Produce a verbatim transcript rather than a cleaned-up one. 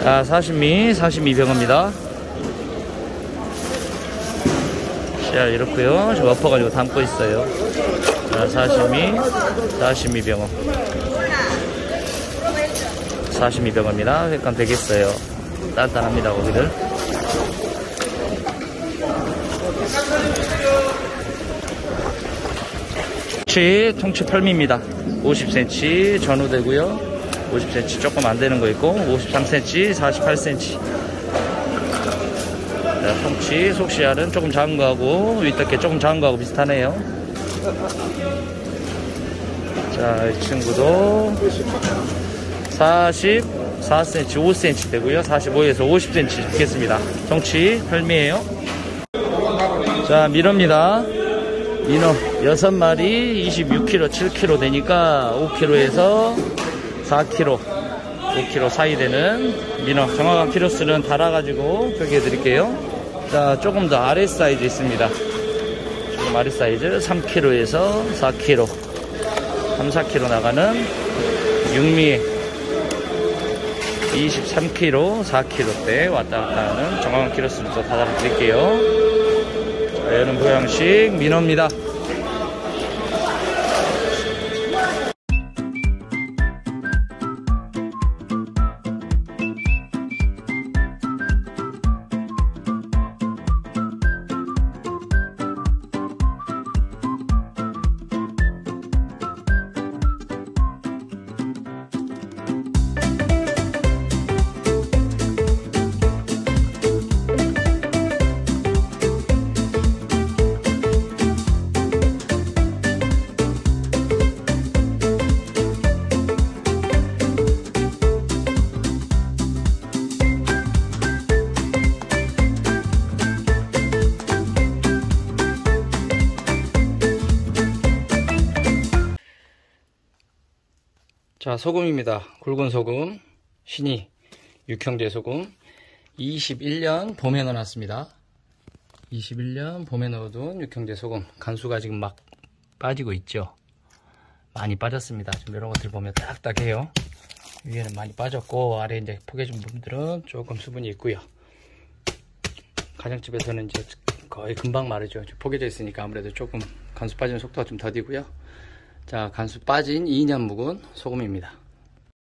자, 사시미 사시미 병어입니다. 씨알 이렇고요. 지금 엎어가지고 담고 있어요. 자, 사시미 사시미 병어 사시미 병어입니다. 횟감 되겠어요. 단단합니다. 고기들. 통치 통치 펄미입니다. 오십 센티미터 전후되고요. 오십 센티미터 조금 안 되는 거 있고, 오십삼 센티미터, 사십팔 센티미터. 자, 통치 속씨알은 조금 작은 거하고 윗덮개 조금 작은 거하고 비슷하네요. 자, 이 친구도 사십사 센티미터, 오 센티미터 되고요. 사십오에서 오십 센티미터 잡겠습니다. 통치 펄미에요. 자, 민어입니다. 민어 여섯 마리 이십육 킬로그램, 칠 킬로그램 되니까 오 킬로그램에서 사 킬로그램, 오 킬로그램 사이 되는 민어. 정확한 키로수는 달아가지고 표기해 드릴게요. 자, 조금 더 아래 사이즈 있습니다. 조금 아래 사이즈 삼 킬로그램에서 사 킬로그램, 삼, 사 킬로그램 나가는 육미 이십삼 킬로그램, 사 킬로그램대 왔다 갔다 하는 정확한 키로수를 또 다 달아 드릴게요. 자, 얘는 보양식 민어입니다. 자, 소금입니다. 굵은 소금, 신이 육형제 소금. 이십일 년 봄에 넣어놨습니다. 이십일 년 봄에 넣어둔 육형제 소금. 간수가 지금 막 빠지고 있죠. 많이 빠졌습니다. 지금 이런 것들 보면 딱딱해요. 위에는 많이 빠졌고, 아래 이제 포개진 부분들은 조금 수분이 있고요. 가정집에서는 이제 거의 금방 마르죠. 포개져 있으니까 아무래도 조금 간수 빠지는 속도가 좀 더디고요. 자, 간수 빠진 이 년 묵은 소금입니다.